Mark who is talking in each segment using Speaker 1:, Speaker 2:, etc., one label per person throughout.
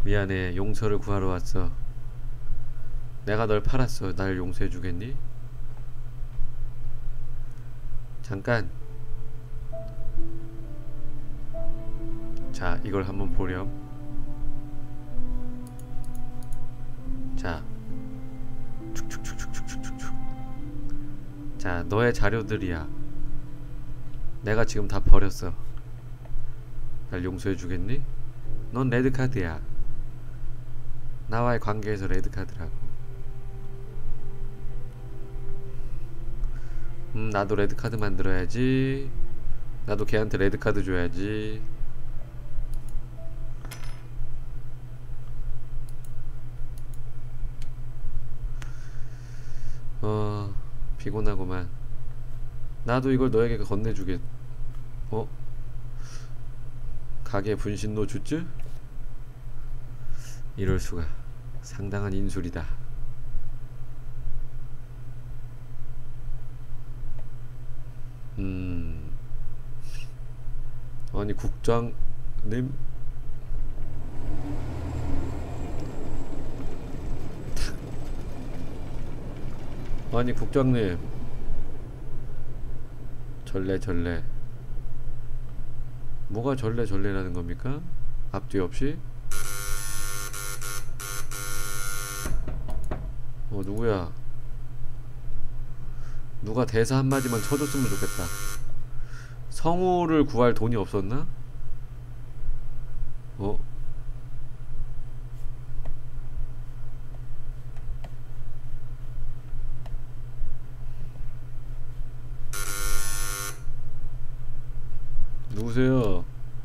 Speaker 1: 미안해. 용서를 구하러 왔어. 내가 널 팔았어. 날 용서해 주겠니? 잠깐. 자, 이걸 한번 보렴. 자, 축축축축축축축. 자, 너의 자료들이야. 내가 지금 다 버렸어. 날 용서해 주겠니? 넌 레드카드야. 나와의 관계에서 레드카드라고. 나도 레드카드 만들어야지. 나도 걔한테 레드카드 줘야지. 피곤하구만. 나도 이걸 너에게 건네주겠. 가게 분신노 주즈? 이럴수가. 상당한 인술이다. 아니 국장님? 아니 국장님, 전래 뭐가 전래라는 겁니까? 앞뒤 없이? 누구야? 누가 대사 한마디만 쳐줬으면 좋겠다. 성우를 구할 돈이 없었나? 누구세요?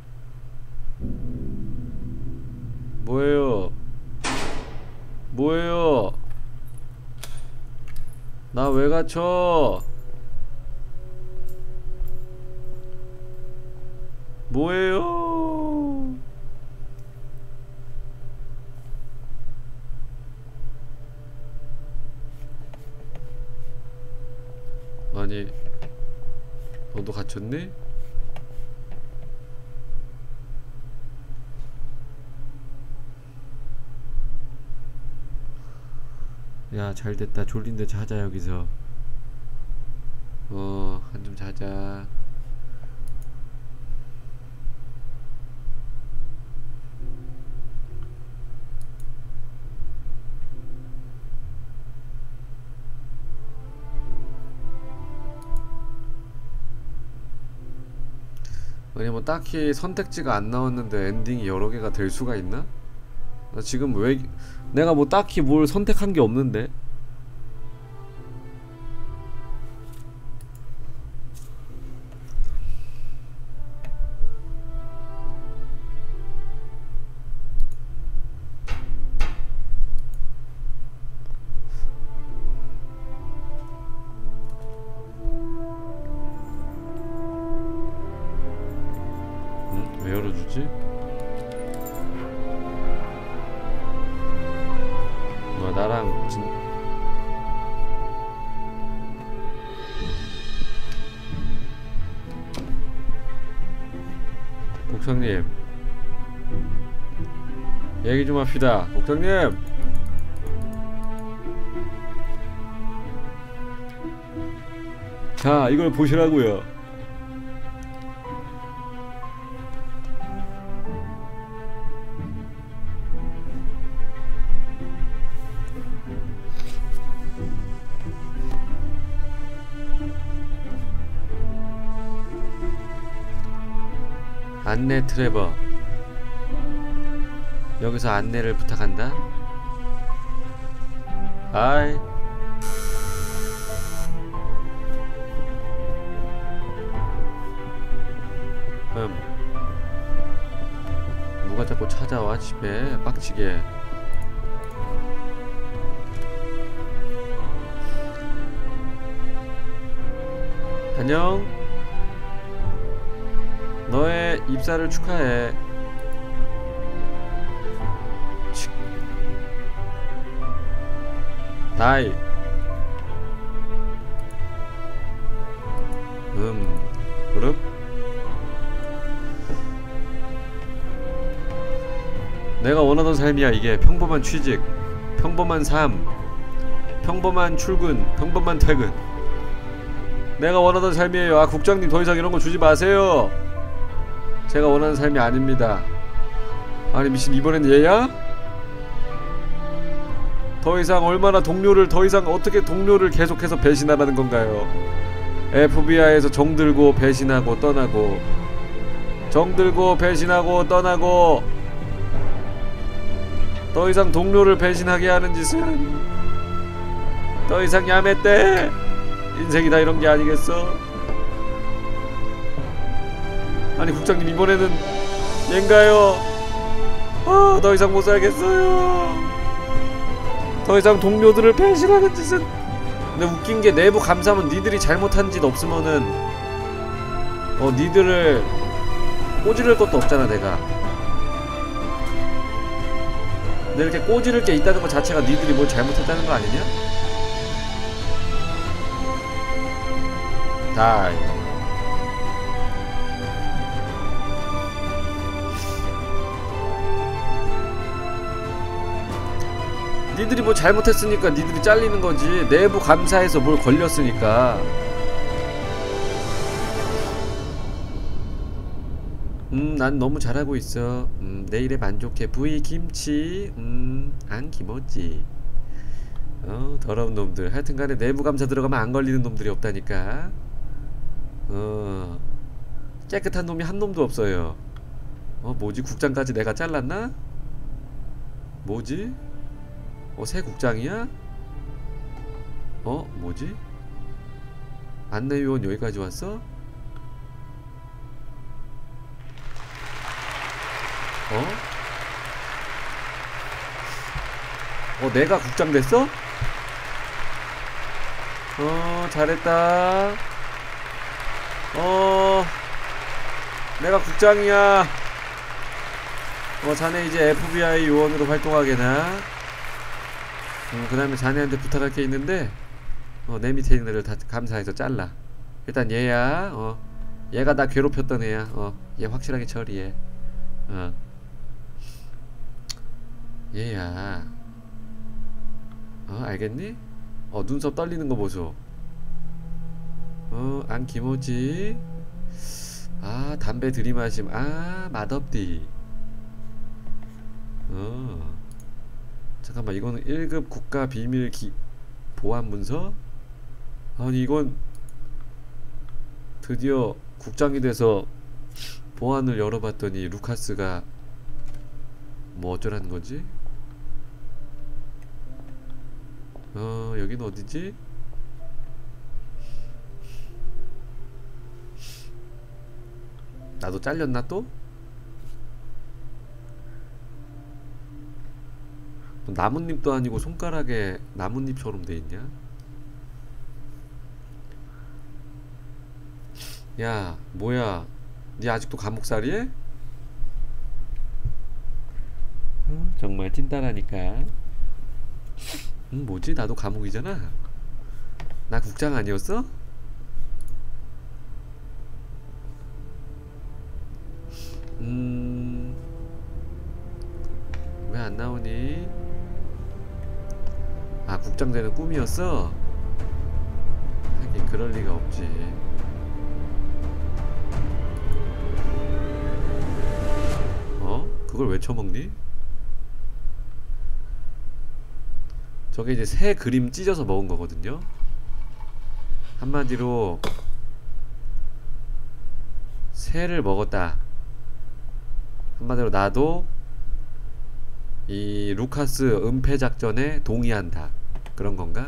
Speaker 1: 뭐예요? 나 왜 갇혀? 뭐예요? 아니, 너도 갇혔니? 야, 잘됐다. 졸린데 자자. 여기서 한좀 자자. 아니 뭐 딱히 선택지가 안 나왔는데 엔딩이 여러 개가 될 수가 있나? 나 지금 왜 내가 뭐 딱히 뭘 선택한 게 없는데? 왜 열어주지? 뭐야 나랑 국장님 얘기 좀 합시다. 국장님! 자, 이걸 보시라고요. 안내 트래버. 여기서 안내를 부탁한다. 아이. 누가 자꾸 찾아와 집에 빡치게. 안녕. 너의 입사를 축하해. 다이. 그룹. 내가 원하던 삶이야. 이게 평범한 취직, 평범한 삶, 평범한 출근, 평범한 퇴근. 내가 원하던 삶이에요. 아, 국장님 더 이상 이런 거 주지 마세요. 제가 원하는 삶이 아닙니다. 아니 미친, 이번엔 얘야? 더 이상 얼마나 동료를, 더 이상 어떻게 동료를 계속해서 배신하라는 건가요? FBI에서 정들고 배신하고 떠나고, 정들고 배신하고 떠나고, 더 이상 동료를 배신하게 하는 짓은 더 이상 야매떼 인생이 다 이런 게 아니겠어? 아니 국장님 이번에는 얜가요? 더 이상 못 살겠어요. 더 이상 동료들을 배신하는 짓은. 근데 웃긴 게 내부 감사하면 니들이 잘못한 짓 없으면은 니들을 꼬지를 것도 없잖아. 내가 근데 이렇게 꼬지를 게 있다는 것 자체가 니들이 뭘 잘못했다는 거 아니냐? 다이. 니들이 뭐 잘못했으니까 니들이 잘리는 거지. 내부 감사에서 뭘 걸렸으니까. 난 너무 잘하고 있어. 내일에 만족해. 부이 김치. 안 기모지. 더러운 놈들. 하여튼간에 내부 감사 들어가면 안 걸리는 놈들이 없다니까. 깨끗한 놈이 한 놈도 없어요. 뭐지? 국장까지 내가 잘랐나? 뭐지? 새 국장이야? 뭐지? 안내위원 여기까지 왔어? 내가 국장 됐어? 잘했다. 내가 국장이야. 자네 이제 FBI 요원으로 활동하게나. 그 다음에 자네한테 부탁할 게 있는데, 내 밑에 있는 애들 다 감사해서 잘라. 일단 얘야. 얘가 나 괴롭혔던 애야. 얘 확실하게 처리해. 얘야. 알겠니? 눈썹 떨리는 거 보소. 안 기모지. 담배 들이마심. 맛없디. 잠깐만, 이거는 1급 국가 비밀 보안 문서? 아니 이건 드디어 국장이 돼서 보안을 열어봤더니 루카스가 뭐 어쩌라는 거지? 여긴 어디지? 나도 잘렸나 또? 나뭇잎도 아니고 손가락에 나뭇잎처럼 돼있냐? 야 뭐야, 니 아직도 감옥살이해? 정말 찐따라니까. 뭐지? 나도 감옥이잖아. 나 국장 아니었어? 왜 안 나오니? 국장 되는 꿈이었어? 하긴 그럴 리가 없지. 그걸 왜 처먹니? 저게 이제 새 그림 찢어서 먹은 거거든요. 한마디로 새를 먹었다. 한마디로 나도 이 루카스 은폐 작전에 동의한다. 그런 건가?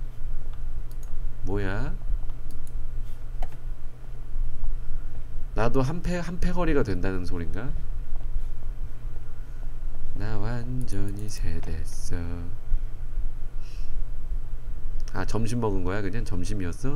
Speaker 1: 뭐야? 나도 한 패거리가 된다는 소린가? 나 완전히 새 됐어. 점심 먹은 거야? 그냥 점심이었어?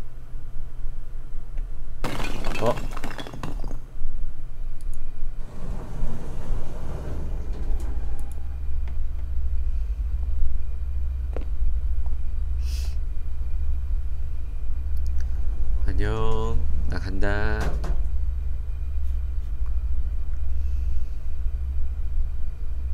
Speaker 1: 안녕, 나 간다.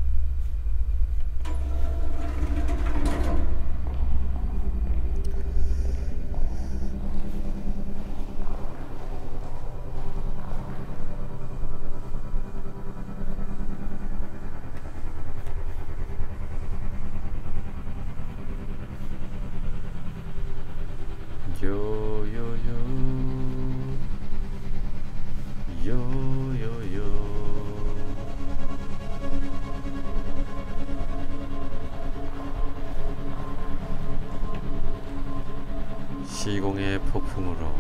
Speaker 1: 시공의 폭풍으로.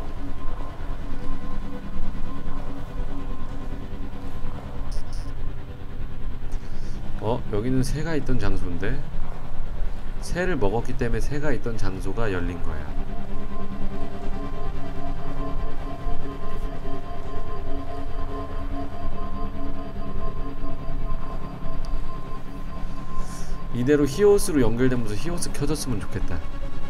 Speaker 1: 여기는 새가 있던 장소인데? 새를 먹었기 때문에 새가 있던 장소가 열린 거야. 이대로 히오스로 연결되면서 히오스 켜졌으면 좋겠다.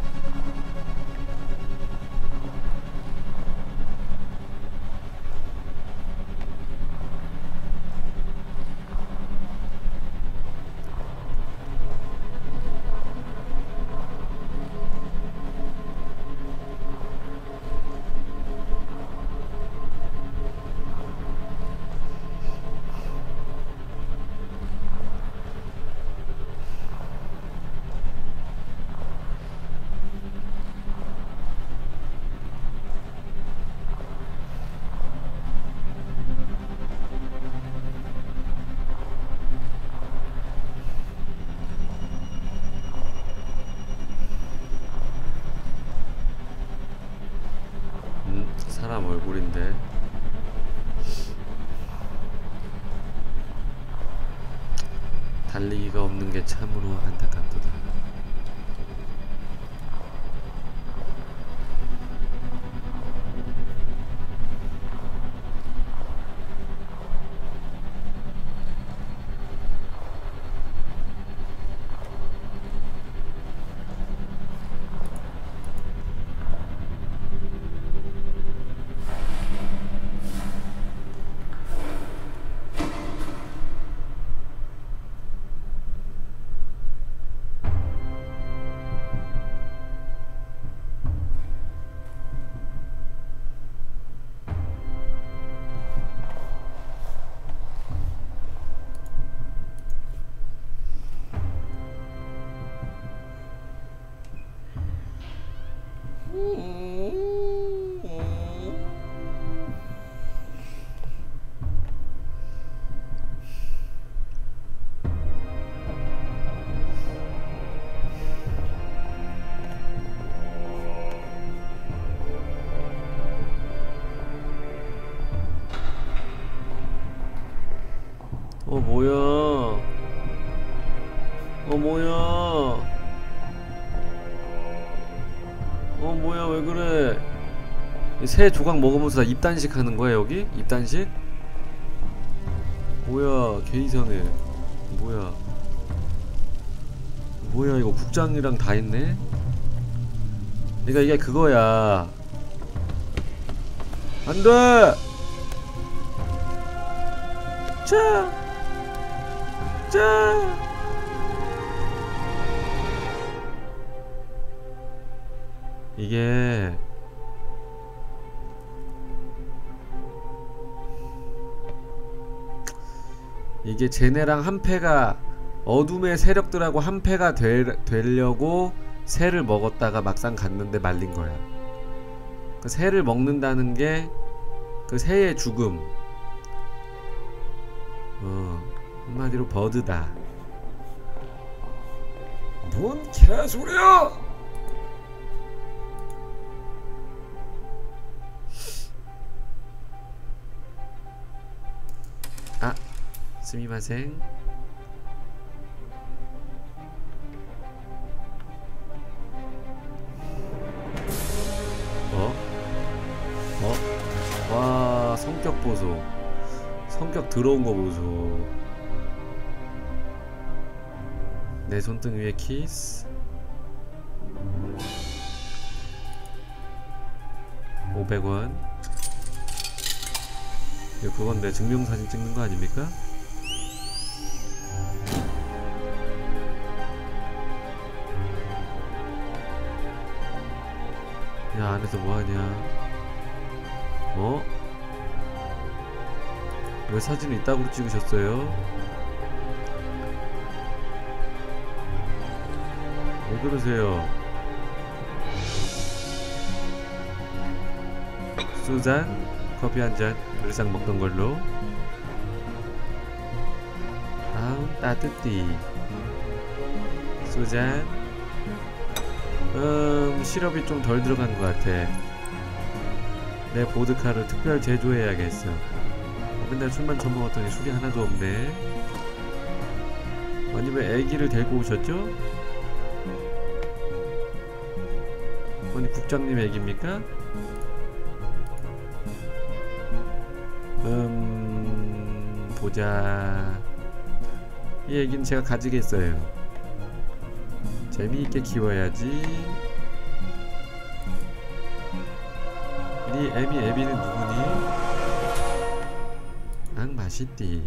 Speaker 1: 사람 얼굴인데. 달리기가 없는 게 참으로 안타깝도다. 뭐야? 뭐야? 뭐야, 왜 그래? 새 조각 먹으면서 다 입단식 하는 거야, 여기? 입단식? 뭐야, 개 이상해. 뭐야? 뭐야, 이거 국장이랑 다 했네? 그러니까 이게 그거야. 안 돼! 자! 이게 쟤네랑 한패가, 어둠의 세력들하고 한패가 되려고 새를 먹었다가 막상 갔는데 말린 거야. 그 새를 먹는다는 게 그 새의 죽음. 한마디로 버드다. 뭔 개소리야! 아, 스미마생. 와, 성격 보소. 성격 들어온 거 보소. 내 손등 위에 키스. 500원. 이거 그건데 증명사진 찍는 거 아닙니까? 야, 안에서 뭐하냐? 왜 사진을 이따구로 찍으셨어요? 왜 그러세요? 수잔, 커피 한잔 늘상 먹던 걸로. 아우, 따뜻히. 수잔. 시럽이 좀 덜 들어간 것 같아. 내 보드카를 특별 제조해야겠어. 맨날 술만 처먹었더니 술이 하나도 없네. 아니 왜 애기를 데리고 오셨죠? 아니 국장님 애기입니까? 보자. 이 애기는 제가 가지겠어요. 재미있게 키워야지. 니 애비는 누구니? 앙 맛있디.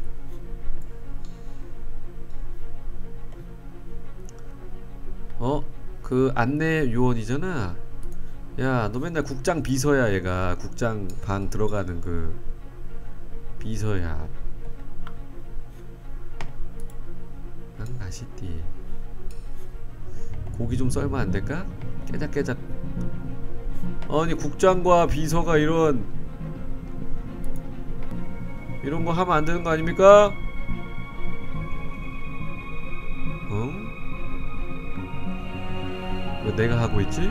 Speaker 1: 그 안내 요원이잖아. 야, 너 맨날 국장 비서야. 얘가 국장 방 들어가는 그 비서야. 앙 맛있디. 고기 좀 썰면 안 될까? 깨작깨작. 아니 국장과 비서가 이런 거 하면 안 되는 거 아닙니까? 응? 왜 내가 하고 있지?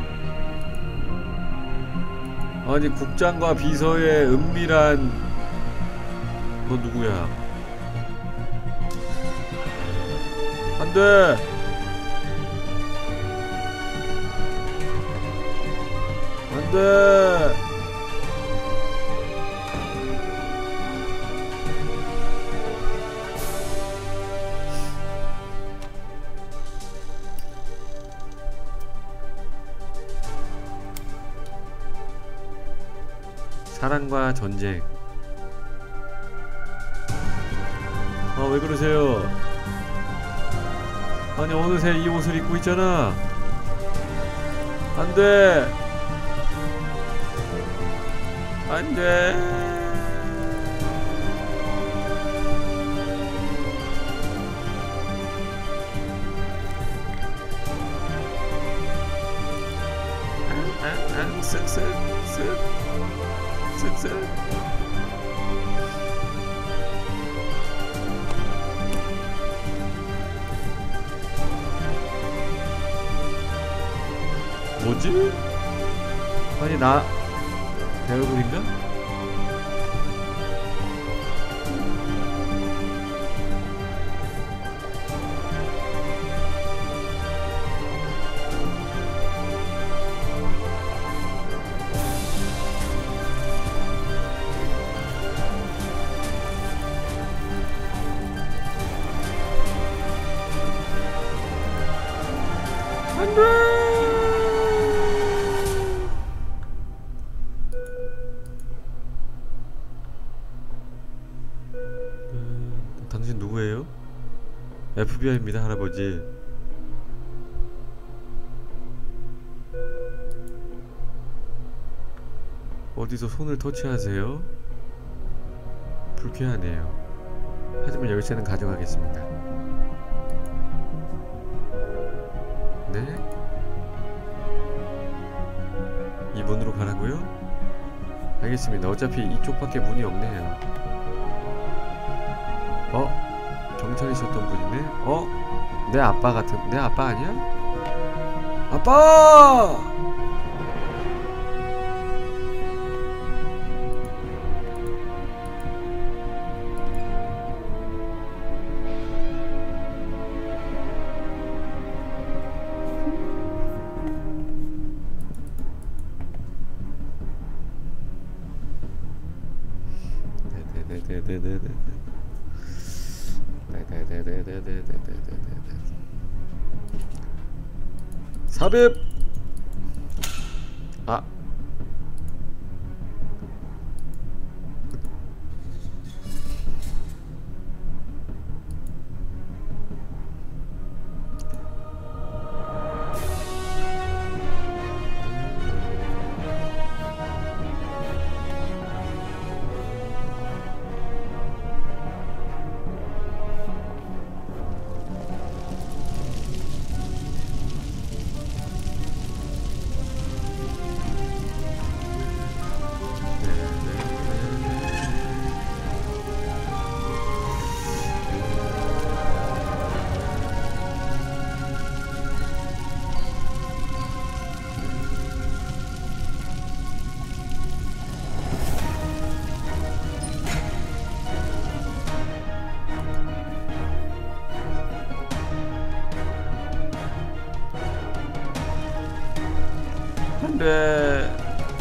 Speaker 1: 아니 국장과 비서의 은밀한. 너 누구야? 안 돼! 안 돼! 사랑과 전쟁. 왜 그러세요? 아니 어느새 이 옷을 입고 있잖아. 안 돼! 안 돼! 쓱쓱. 뭐지? 아니 나 내 얼굴인가? 안돼! 당신 누구예요? FBI입니다, 할아버지. 어디서 손을 터치하세요? 불쾌하네요. 하지만 열쇠는 가져가겠습니다. 네? 이 문으로 가라고요? 알겠습니다. 어차피 이쪽밖에 문이 없네요. 경찰이셨던 분이네? 내 아빠 같은, 내 아빠 아니야? 아빠! 삽입! 그래.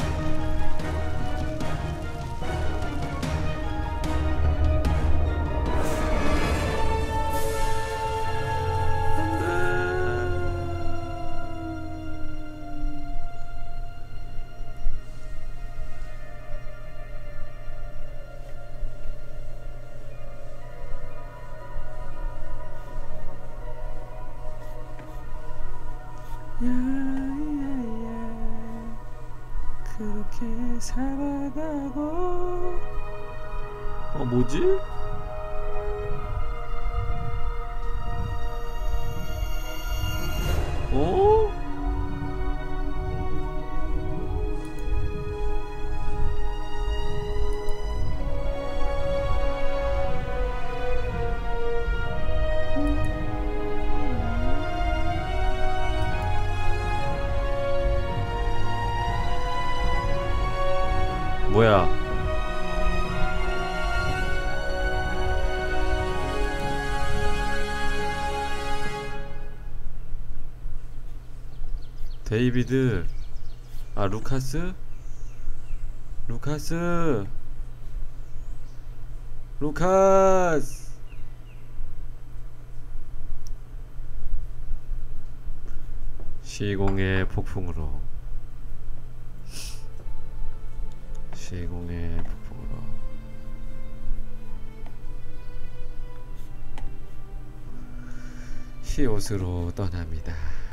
Speaker 1: 야야야 그렇게 살아가고. 뭐지? 어? 뭐야? 데이비드. 아, 루카스? 루카스. 루카스. 시공의 폭풍으로. 시공의 폭풍으로. 히옷으로 떠납니다.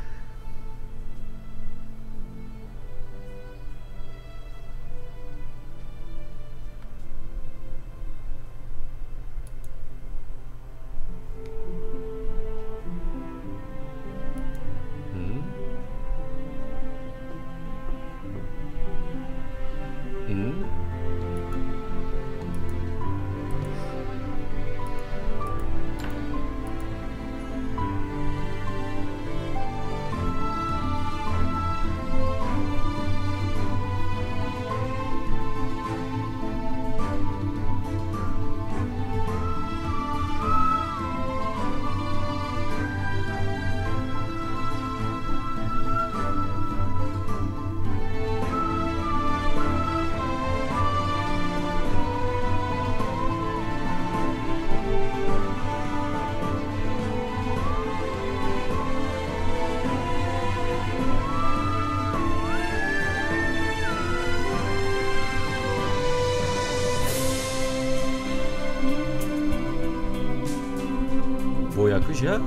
Speaker 1: 뭐야, 끝이야?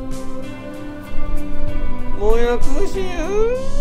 Speaker 1: 뭐야, 끝이야?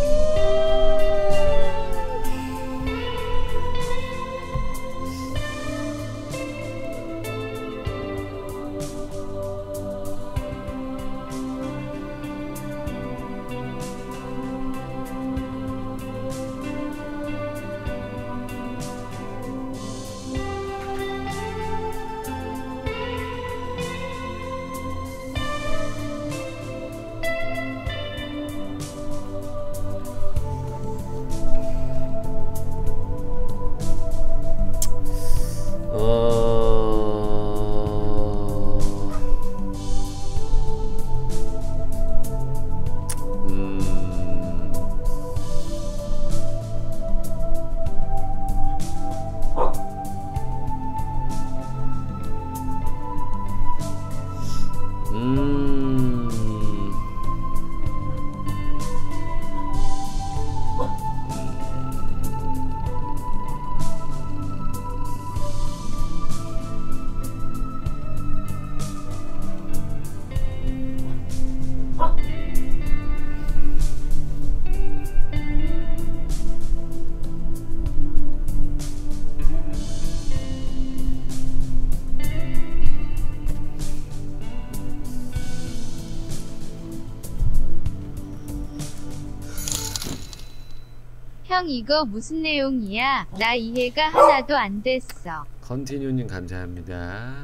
Speaker 2: 형 이거 무슨 내용이야? 나 이해가 하나도 안 됐어.
Speaker 1: 컨티뉴님 감사합니다.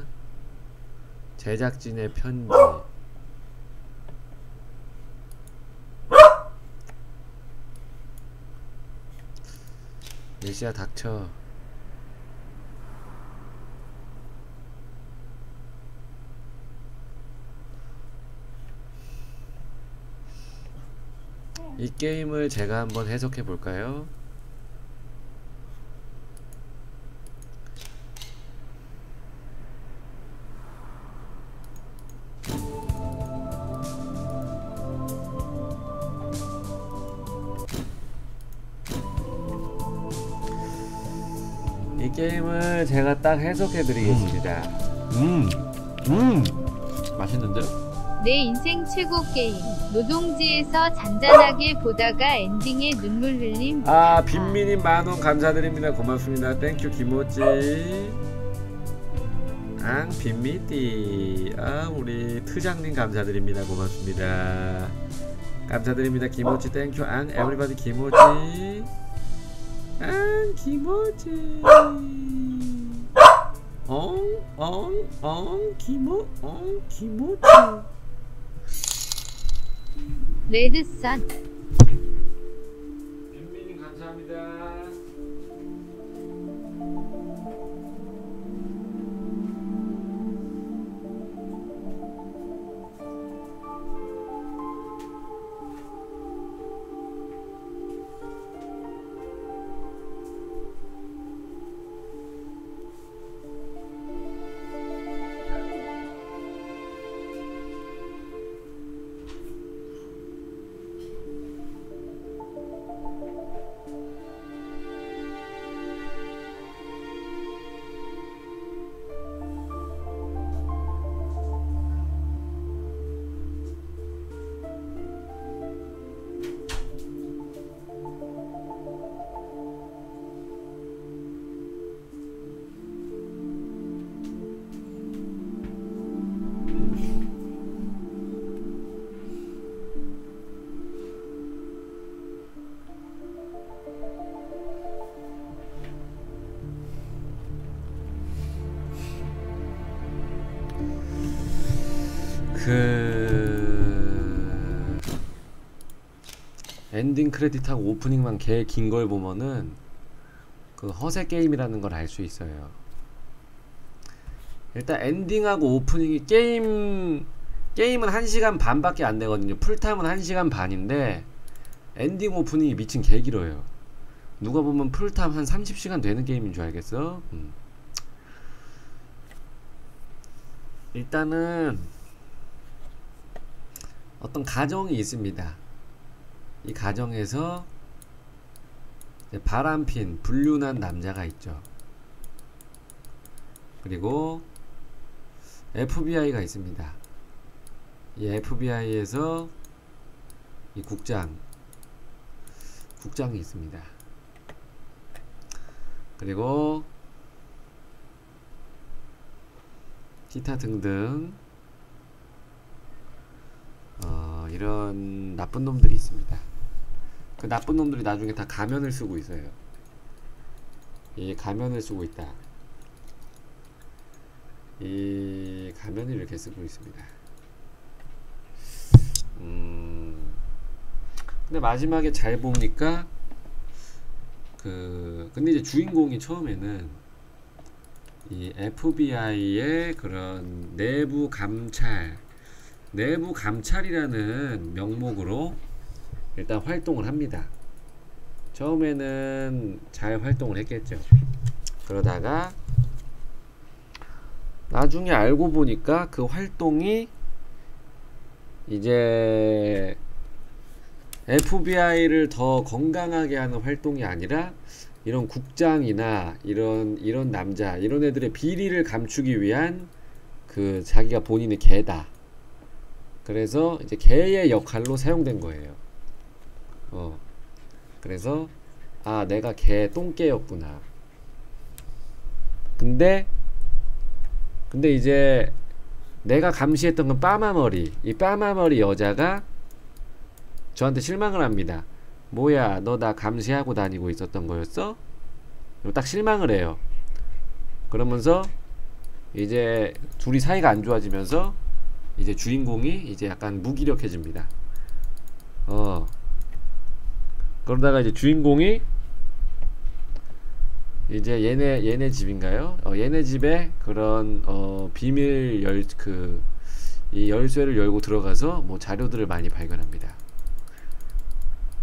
Speaker 1: 제작진의 편지. 예시야 닥쳐. 이 게임을 제가 한번 해석해 볼까요? 이 게임을 제가 딱 해석해 드리겠습니다.
Speaker 3: 맛있는데요?
Speaker 2: 내 인생 최고 게임. 노동지에서 잔잔하게 보다가 엔딩에 눈물 흘림.
Speaker 1: 아, 빈미님 만원 감사드립니다. 고맙습니다. 땡큐 김오찌. 앙 빈미띠. 아, 우리 트장님 감사드립니다. 고맙습니다. 감사드립니다. 김오찌 땡큐. 앙 에브리바디 김오찌. 앙 김오찌. 김오찌.
Speaker 2: 레드선.
Speaker 1: 빈미님 감사합니다. 엔딩 크레딧하고 오프닝만 개 긴 걸 보면은 그 허세 게임이라는 걸 알 수 있어요. 일단 엔딩하고 오프닝이 게임은 1시간 반밖에 안 되거든요. 풀타임은 1시간 반인데 엔딩 오프닝이 미친 개 길어요. 누가 보면 풀타임 한 30시간 되는 게임인 줄 알겠어? 일단은 어떤 가정이 있습니다. 이 가정에서 바람핀 불륜한 남자가 있죠. 그리고 FBI가 있습니다. 이 FBI에서 이 국장이 있습니다. 그리고 기타 등등 이런 나쁜 놈들이 있습니다. 그 나쁜 놈들이 나중에 다 가면을 쓰고 있어요. 이 가면을 쓰고 있다. 이 가면을 이렇게 쓰고 있습니다. 근데 마지막에 잘 보니까 근데 이제 주인공이 처음에는 이 FBI의 그런 내부 감찰이라는 명목으로 일단 활동을 합니다. 처음에는 잘 활동을 했겠죠. 그러다가 나중에 알고 보니까 그 활동이 이제 FBI를 더 건강하게 하는 활동이 아니라 이런 국장이나 이런 남자 이런 애들의 비리를 감추기 위한 그 자기가 본인의 개다. 그래서 이제 개의 역할로 사용된 거예요. 그래서 아 내가 개 똥개였구나. 근데 이제 내가 감시했던 건 빠마머리. 이 빠마머리 여자가 저한테 실망을 합니다. 뭐야 너 나 감시하고 다니고 있었던 거였어? 딱 실망을 해요. 그러면서 이제 둘이 사이가 안 좋아지면서 이제 주인공이 이제 약간 무기력해집니다. 그러다가 이제 주인공이 이제 얘네 집인가요? 얘네 집에 그런 비밀 이 열쇠를 열고 들어가서 뭐 자료들을 많이 발견합니다.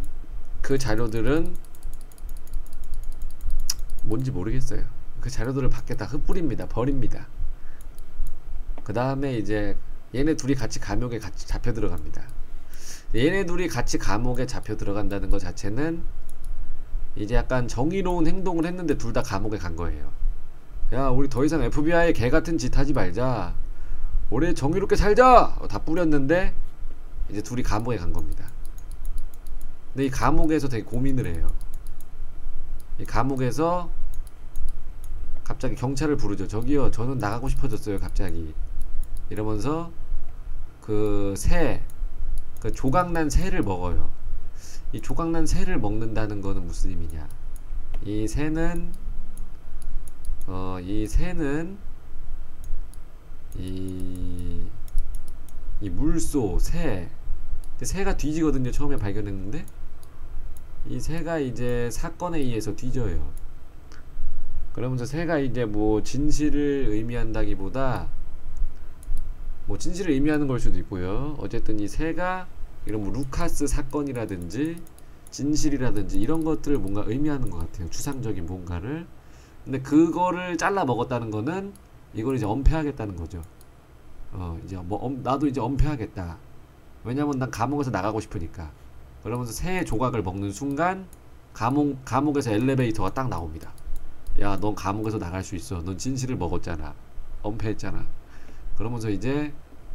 Speaker 1: 그 자료들은 뭔지 모르겠어요. 그 자료들을 밖에 다 흩뿌립니다. 버립니다. 그 다음에 이제 얘네 둘이 같이 감옥에 같이 잡혀 들어갑니다. 얘네 둘이 같이 감옥에 잡혀 들어간다는 것 자체는 이제 약간 정의로운 행동을 했는데 둘 다 감옥에 간 거예요. 야, 우리 더 이상 FBI 개같은 짓 하지 말자, 우리 정의롭게 살자 다 뿌렸는데 이제 둘이 감옥에 간 겁니다. 근데 이 감옥에서 되게 고민을 해요. 이 감옥에서 갑자기 경찰을 부르죠. 저기요, 저는 나가고 싶어졌어요 갑자기. 이러면서 그 조각난 새를 먹어요. 이 조각난 새를 먹는다는 거는 무슨 의미냐, 이 새는 이 물소 새가 뒤지거든요. 처음에 발견했는데 이 새가 이제 사건에 의해서 뒤져요. 그러면서 새가 이제 뭐 진실을 의미한다기보다 뭐 진실을 의미하는 걸 수도 있고요. 어쨌든 이 새가 이런 뭐 루카스 사건이라든지 진실이라든지 이런 것들을 뭔가 의미하는 것 같아요. 추상적인 뭔가를. 근데 그거를 잘라 먹었다는 거는 이걸 이제 엄폐하겠다는 거죠. 이제 뭐 나도 이제 엄폐하겠다. 왜냐면 난 감옥에서 나가고 싶으니까. 그러면서 새의 조각을 먹는 순간 감옥에서 엘리베이터가 딱 나옵니다. 야, 넌 감옥에서 나갈 수 있어. 넌 진실을 먹었잖아. 엄폐했잖아. 그러면서 이제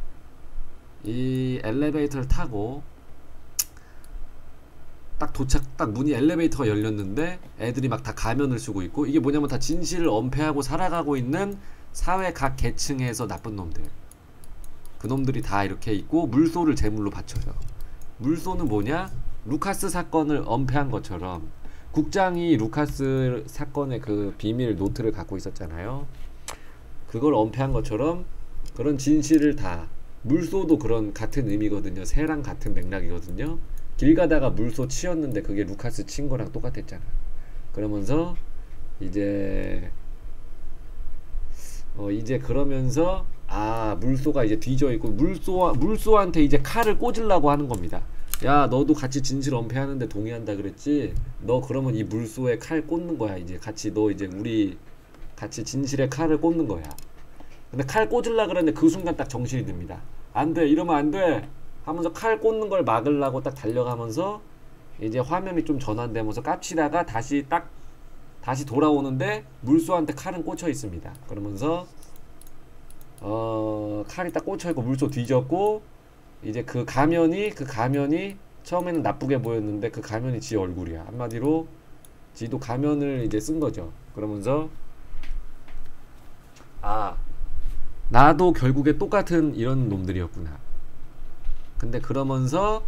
Speaker 1: 이 엘리베이터를 타고 딱 문이 엘리베이터가 열렸는데 애들이 막 다 가면을 쓰고 있고, 이게 뭐냐면 다 진실을 엄폐하고 살아가고 있는 사회 각 계층에서 나쁜 놈들, 그 놈들이 다 이렇게 있고 물소를 제물로 바쳐요. 물소는 뭐냐? 루카스 사건을 엄폐한 것처럼 국장이 루카스 사건의 그 비밀 노트를 갖고 있었잖아요. 그걸 엄폐한 것처럼 그런 진실을 다, 물소도 그런 같은 의미거든요. 새랑 같은 맥락이거든요. 길 가다가 물소 치였는데 그게 루카스 친 거랑 똑같았잖아. 그러면서 이제 그러면서 물소가 이제 뒤져 있고 물소한테 이제 칼을 꽂으려고 하는 겁니다. 야, 너도 같이 진실 엄폐하는데 동의한다 그랬지? 너 그러면 이 물소에 칼 꽂는 거야. 이제 같이 너 이제 우리 같이 진실에 칼을 꽂는 거야. 근데 칼 꽂으려고 그랬는데 그 순간 딱 정신이 듭니다. 안 돼, 이러면 안 돼 하면서 칼 꽂는 걸 막으려고 딱 달려가면서 이제 화면이 좀 전환되면서 깝치다가 다시 돌아오는데 물소한테 칼은 꽂혀 있습니다. 그러면서 칼이 딱 꽂혀 있고 물소 뒤졌고, 이제 그 가면이 처음에는 나쁘게 보였는데 그 가면이 지 얼굴이야. 한마디로 지도 가면을 이제 쓴 거죠. 그러면서 나도 결국에 똑같은 이런 놈들이었구나. 근데 그러면서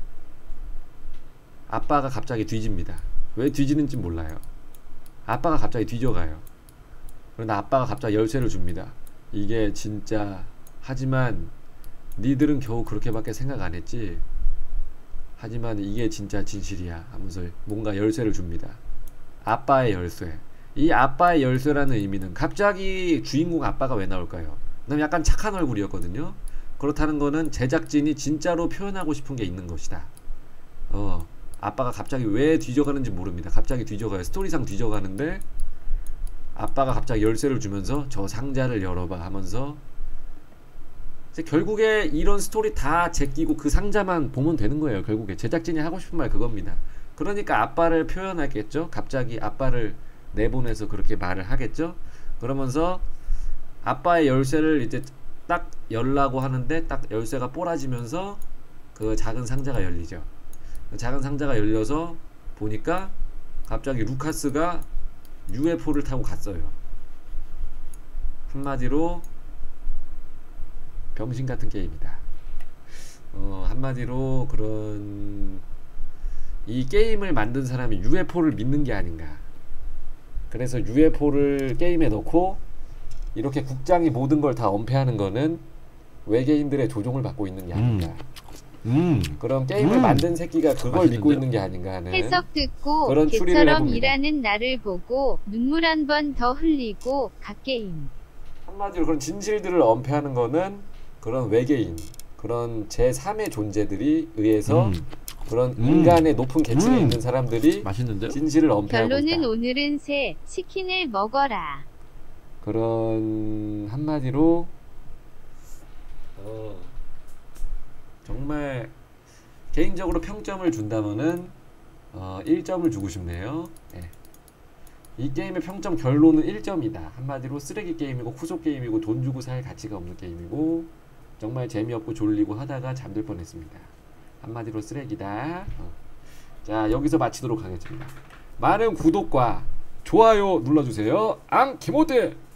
Speaker 1: 아빠가 갑자기 뒤집니다. 왜 뒤지는지 몰라요. 아빠가 갑자기 뒤져가요. 그런데 아빠가 갑자기 열쇠를 줍니다. 이게 진짜, 하지만 니들은 겨우 그렇게밖에 생각 안 했지, 하지만 이게 진짜 진실이야 하면서 뭔가 열쇠를 줍니다. 아빠의 열쇠. 이 아빠의 열쇠라는 의미는, 갑자기 주인공 아빠가 왜 나올까요? 그다음에 약간 착한 얼굴이었거든요. 그렇다는 거는 제작진이 진짜로 표현하고 싶은 게 있는 것이다. 아빠가 갑자기 왜 뒤져가는지 모릅니다. 갑자기 뒤져가요. 스토리상 뒤져가는데 아빠가 갑자기 열쇠를 주면서 저 상자를 열어봐 하면서, 이제 결국에 이런 스토리 다 제끼고 그 상자만 보면 되는 거예요. 결국에 제작진이 하고 싶은 말 그겁니다. 그러니까 아빠를 표현하겠죠. 갑자기 아빠를 내보내서 그렇게 말을 하겠죠. 그러면서 아빠의 열쇠를 이제 딱 열라고 하는데 딱 열쇠가 뽀라지면서 그 작은 상자가 열리죠. 그 작은 상자가 열려서 보니까 갑자기 루카스가 UFO를 타고 갔어요. 한마디로 병신 같은 게임이다. 한마디로 그런, 이 게임을 만든 사람이 UFO를 믿는 게 아닌가. 그래서 UFO를 게임에 넣고 이렇게 국장이 모든 걸 다 엄폐하는 거는 외계인들의 조종을 받고 있는 게 아닌가. 그런 게임을 만든 새끼가 그걸 믿고 있는 게 아닌가 하는
Speaker 2: 해석 듣고
Speaker 1: 그런 추리를
Speaker 2: 개처럼
Speaker 1: 해봅니다.
Speaker 2: 일하는 나를 보고 눈물 한 번 더 흘리고 갓게임.
Speaker 1: 한마디로 그런 진실들을 엄폐하는 거는 그런 외계인, 그런 제3의 존재들이 의해서
Speaker 3: 그런 인간의 높은 계층에 있는 사람들이
Speaker 1: 맛있는데요?
Speaker 3: 진실을 엄폐하고
Speaker 2: 결론은
Speaker 3: 있다.
Speaker 2: 오늘은 새 치킨을 먹어라.
Speaker 3: 그런 한마디로 정말 개인적으로 평점을 준다면은 1점을 주고 싶네요. 네. 이 게임의 평점 결론은 1점이다. 한마디로 쓰레기 게임이고 후속 게임이고 돈 주고 살 가치가 없는 게임이고 정말 재미없고 졸리고 하다가 잠들 뻔했습니다. 한마디로 쓰레기다. 자, 여기서 마치도록 하겠습니다. 많은 구독과 좋아요 눌러주세요. 앙 키모드.